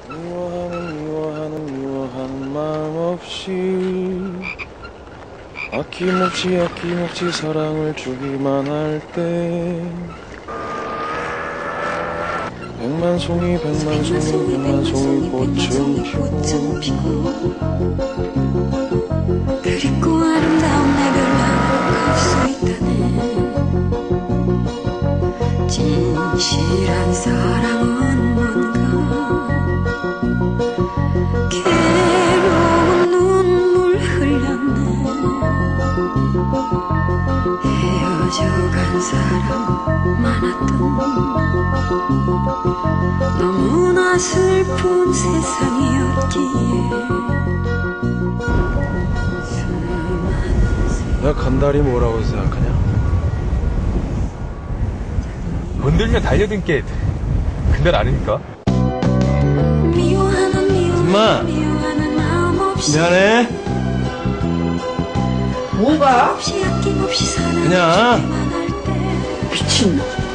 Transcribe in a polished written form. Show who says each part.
Speaker 1: 미워하는 마음 없이 아낌없이 사랑을 주기만 할 때 백만송이 꽃은 피고
Speaker 2: 그립고 아름다운 내 별나무로 갈 수 있다네. 진실한 사랑은 뭔가 괴로운 눈물 흘렸네. 헤어져간 사람 많았던 너무나 슬픈 세상이었기에
Speaker 1: 내가 간달이 뭐라고 생각하냐?
Speaker 3: 건들면 달려든 게 근달 아닙니까?
Speaker 1: 엄마! 미안해.
Speaker 4: 뭐가?
Speaker 1: 그냥
Speaker 4: 미친놈.